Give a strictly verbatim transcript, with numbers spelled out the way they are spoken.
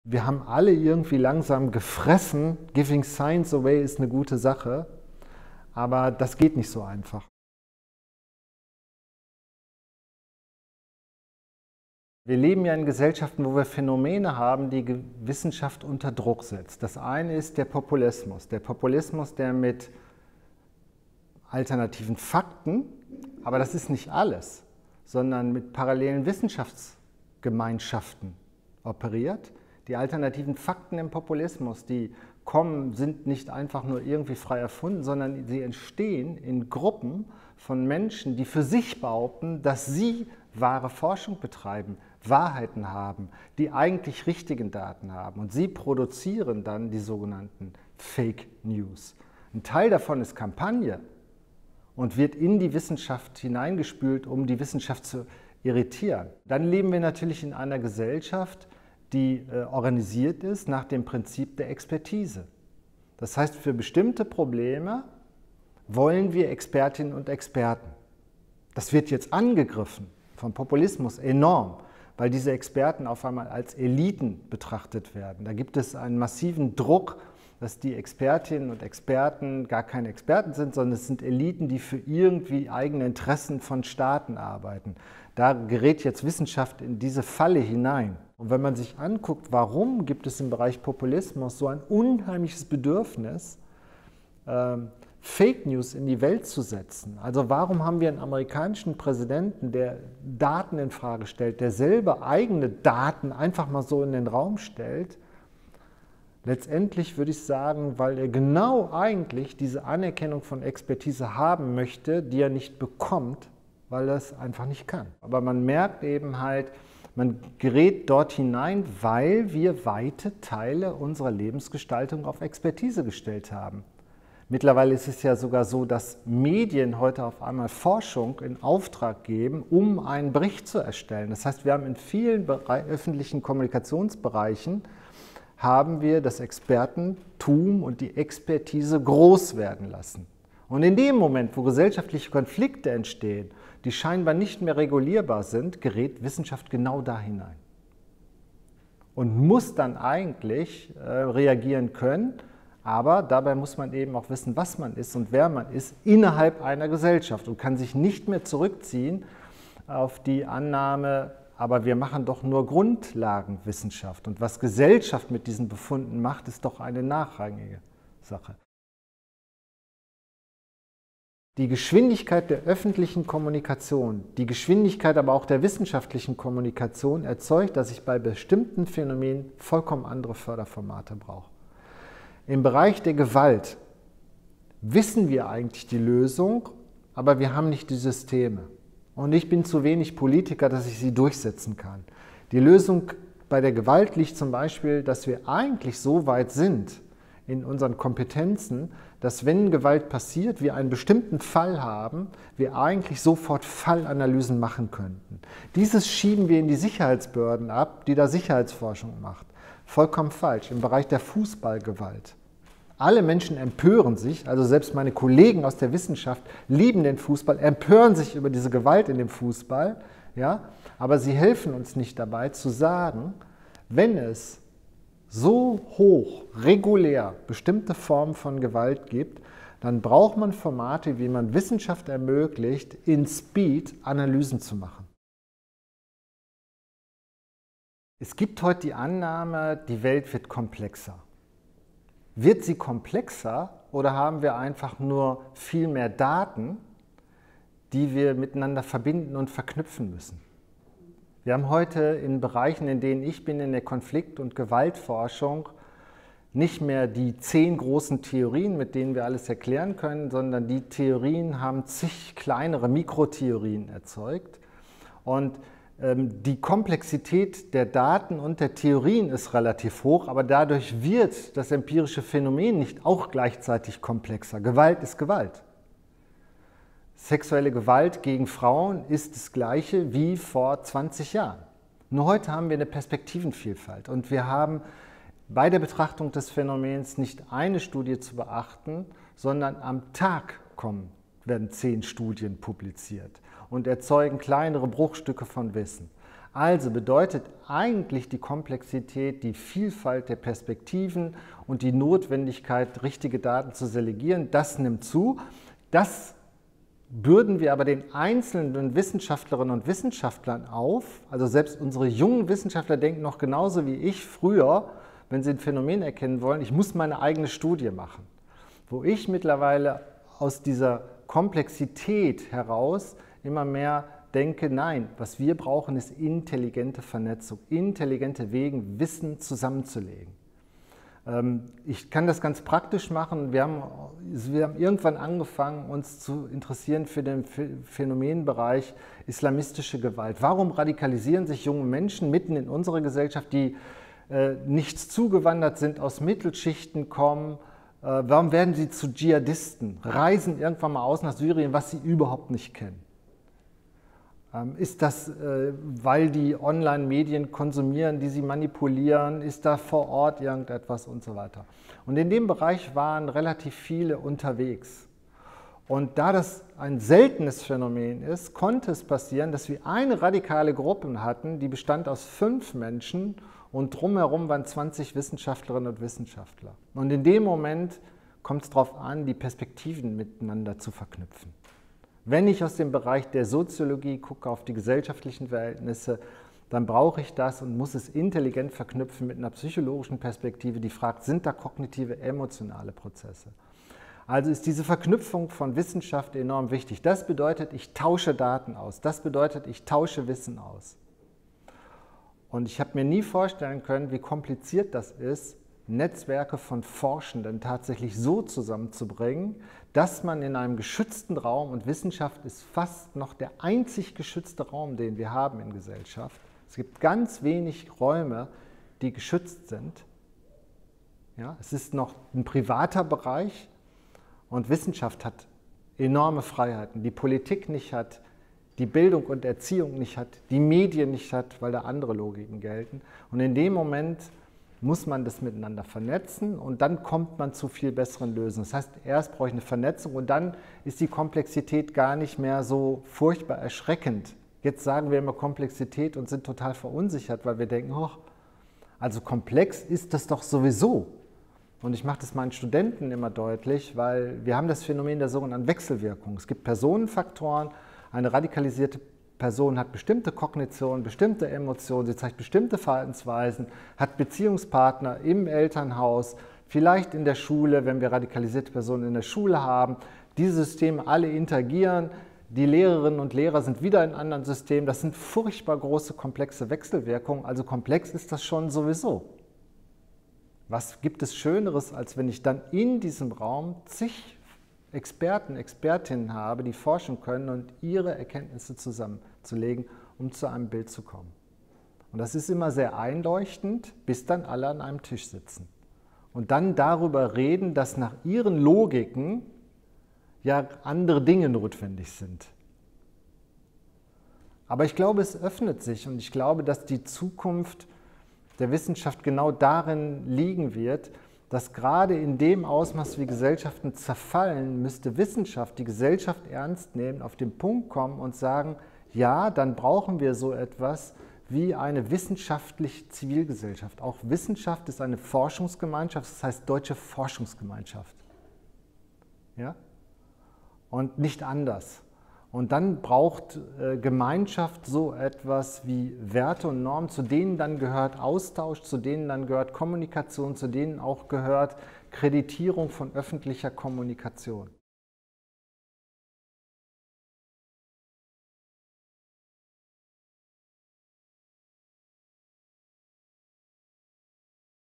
Wir haben alle irgendwie langsam gefressen, giving science away ist eine gute Sache, aber das geht nicht so einfach. Wir leben ja in Gesellschaften, wo wir Phänomene haben, die Wissenschaft unter Druck setzt. Das eine ist der Populismus. Der Populismus, der mit alternativen Fakten, aber das ist nicht alles, sondern mit parallelen Wissenschaftsgemeinschaften operiert. Die alternativen Fakten im Populismus, die kommen, sind nicht einfach nur irgendwie frei erfunden, sondern sie entstehen in Gruppen von Menschen, die für sich behaupten, dass sie wahre Forschung betreiben, Wahrheiten haben, die eigentlich richtigen Daten haben. Und sie produzieren dann die sogenannten Fake News. Ein Teil davon ist Kampagne und wird in die Wissenschaft hineingespült, um die Wissenschaft zu irritieren. Dann leben wir natürlich in einer Gesellschaft, die äh, organisiert ist nach dem Prinzip der Expertise. Das heißt, für bestimmte Probleme wollen wir Expertinnen und Experten. Das wird jetzt angegriffen vom Populismus enorm, weil diese Experten auf einmal als Eliten betrachtet werden. Da gibt es einen massiven Druck, dass die Expertinnen und Experten gar keine Experten sind, sondern es sind Eliten, die für irgendwie eigene Interessen von Staaten arbeiten. Da gerät jetzt Wissenschaft in diese Falle hinein. Und wenn man sich anguckt, warum gibt es im Bereich Populismus so ein unheimliches Bedürfnis, ähm, Fake News in die Welt zu setzen. Also warum haben wir einen amerikanischen Präsidenten, der Daten in Frage stellt, der selber eigene Daten einfach mal so in den Raum stellt? Letztendlich würde ich sagen, weil er genau eigentlich diese Anerkennung von Expertise haben möchte, die er nicht bekommt, weil er es einfach nicht kann. Aber man merkt eben halt, man gerät dort hinein, weil wir weite Teile unserer Lebensgestaltung auf Expertise gestellt haben. Mittlerweile ist es ja sogar so, dass Medien heute auf einmal Forschung in Auftrag geben, um einen Bericht zu erstellen. Das heißt, wir haben in vielen öffentlichen Kommunikationsbereichen haben wir das Expertentum und die Expertise groß werden lassen. Und in dem Moment, wo gesellschaftliche Konflikte entstehen, die scheinbar nicht mehr regulierbar sind, gerät Wissenschaft genau da hinein. Und muss dann eigentlich äh, reagieren können, aber dabei muss man eben auch wissen, was man ist und wer man ist innerhalb einer Gesellschaft und kann sich nicht mehr zurückziehen auf die Annahme, aber wir machen doch nur Grundlagenwissenschaft. Und was Gesellschaft mit diesen Befunden macht, ist doch eine nachrangige Sache. Die Geschwindigkeit der öffentlichen Kommunikation, die Geschwindigkeit aber auch der wissenschaftlichen Kommunikation erzeugt, dass ich bei bestimmten Phänomenen vollkommen andere Förderformate brauche. Im Bereich der Gewalt wissen wir eigentlich die Lösung, aber wir haben nicht die Systeme. Und ich bin zu wenig Politiker, dass ich sie durchsetzen kann. Die Lösung bei der Gewalt liegt zum Beispiel, dass wir eigentlich so weit sind in unseren Kompetenzen, dass wenn Gewalt passiert, wir einen bestimmten Fall haben, wir eigentlich sofort Fallanalysen machen könnten. Dieses schieben wir in die Sicherheitsbehörden ab, die da Sicherheitsforschung macht. Vollkommen falsch. Im Bereich der Fußballgewalt. Alle Menschen empören sich, also selbst meine Kollegen aus der Wissenschaft lieben den Fußball, empören sich über diese Gewalt in dem Fußball, ja? Aber sie helfen uns nicht dabei zu sagen, wenn es so hoch, regulär bestimmte Formen von Gewalt gibt, dann braucht man Formate, wie man Wissenschaft ermöglicht, in Speed Analysen zu machen. Es gibt heute die Annahme, die Welt wird komplexer. Wird sie komplexer oder haben wir einfach nur viel mehr Daten, die wir miteinander verbinden und verknüpfen müssen? Wir haben heute in Bereichen, in denen ich bin, in der Konflikt- und Gewaltforschung, nicht mehr die zehn großen Theorien, mit denen wir alles erklären können, sondern die Theorien haben zig kleinere Mikrotheorien erzeugt. Und ähm, die Komplexität der Daten und der Theorien ist relativ hoch, aber dadurch wird das empirische Phänomen nicht auch gleichzeitig komplexer. Gewalt ist Gewalt. Sexuelle Gewalt gegen Frauen ist das Gleiche wie vor zwanzig Jahren. Nur heute haben wir eine Perspektivenvielfalt und wir haben bei der Betrachtung des Phänomens nicht eine Studie zu beachten, sondern am Tag kommen, werden zehn Studien publiziert und erzeugen kleinere Bruchstücke von Wissen. Also bedeutet eigentlich die Komplexität, die Vielfalt der Perspektiven und die Notwendigkeit, richtige Daten zu selektieren, das nimmt zu. Das bürden wir aber den einzelnen Wissenschaftlerinnen und Wissenschaftlern auf. Also selbst unsere jungen Wissenschaftler denken noch genauso wie ich früher, wenn sie ein Phänomen erkennen wollen, ich muss meine eigene Studie machen. Wo ich mittlerweile aus dieser Komplexität heraus immer mehr denke, nein, was wir brauchen, ist intelligente Vernetzung, intelligente Wege, Wissen zusammenzulegen. Ich kann das ganz praktisch machen. Wir haben, wir haben irgendwann angefangen, uns zu interessieren für den Phänomenbereich islamistische Gewalt. Warum radikalisieren sich junge Menschen mitten in unserer Gesellschaft, die äh, nichts zugewandert sind, aus Mittelschichten kommen? Äh, warum werden sie zu Dschihadisten, reisen irgendwann mal aus nach Syrien, was sie überhaupt nicht kennen? Ist das, weil die Online-Medien konsumieren, die sie manipulieren? Ist da vor Ort irgendetwas und so weiter? Und in dem Bereich waren relativ viele unterwegs. Und da das ein seltenes Phänomen ist, konnte es passieren, dass wir eine radikale Gruppe hatten, die bestand aus fünf Menschen und drumherum waren zwanzig Wissenschaftlerinnen und Wissenschaftler. Und in dem Moment kommt es darauf an, die Perspektiven miteinander zu verknüpfen. Wenn ich aus dem Bereich der Soziologie gucke auf die gesellschaftlichen Verhältnisse, dann brauche ich das und muss es intelligent verknüpfen mit einer psychologischen Perspektive, die fragt, sind da kognitive, emotionale Prozesse? Also ist diese Verknüpfung von Wissenschaft enorm wichtig. Das bedeutet, ich tausche Daten aus. Das bedeutet, ich tausche Wissen aus. Und ich habe mir nie vorstellen können, wie kompliziert das ist, Netzwerke von Forschenden tatsächlich so zusammenzubringen, dass man in einem geschützten Raum, und Wissenschaft ist fast noch der einzig geschützte Raum, den wir haben in Gesellschaft. Es gibt ganz wenig Räume, die geschützt sind. Ja, es ist noch ein privater Bereich und Wissenschaft hat enorme Freiheiten, die Politik nicht hat, die Bildung und Erziehung nicht hat, die Medien nicht hat, weil da andere Logiken gelten. Und in dem Moment muss man das miteinander vernetzen und dann kommt man zu viel besseren Lösungen. Das heißt, erst brauche ich eine Vernetzung und dann ist die Komplexität gar nicht mehr so furchtbar erschreckend. Jetzt sagen wir immer Komplexität und sind total verunsichert, weil wir denken, oh, also komplex ist das doch sowieso. Und ich mache das meinen Studenten immer deutlich, weil wir haben das Phänomen der sogenannten Wechselwirkung. Es gibt Personenfaktoren, eine radikalisierte Person hat bestimmte Kognitionen, bestimmte Emotionen, sie zeigt bestimmte Verhaltensweisen, hat Beziehungspartner im Elternhaus, vielleicht in der Schule, wenn wir radikalisierte Personen in der Schule haben. Diese Systeme alle interagieren, die Lehrerinnen und Lehrer sind wieder in anderen Systemen. Das sind furchtbar große, komplexe Wechselwirkungen, also komplex ist das schon sowieso. Was gibt es Schöneres, als wenn ich dann in diesem Raum zig Experten, Expertinnen habe, die forschen können und ihre Erkenntnisse zusammenzulegen, um zu einem Bild zu kommen. Und das ist immer sehr einleuchtend, bis dann alle an einem Tisch sitzen. Und dann darüber reden, dass nach ihren Logiken ja andere Dinge notwendig sind. Aber ich glaube, es öffnet sich und ich glaube, dass die Zukunft der Wissenschaft genau darin liegen wird, dass gerade in dem Ausmaß, wie Gesellschaften zerfallen, müsste Wissenschaft die Gesellschaft ernst nehmen, auf den Punkt kommen und sagen, ja, dann brauchen wir so etwas wie eine wissenschaftliche Zivilgesellschaft. Auch Wissenschaft ist eine Forschungsgemeinschaft, das heißt Deutsche Forschungsgemeinschaft. Ja? Und nicht anders. Und dann braucht äh, Gemeinschaft so etwas wie Werte und Normen, zu denen dann gehört Austausch, zu denen dann gehört Kommunikation, zu denen auch gehört Kreditierung von öffentlicher Kommunikation.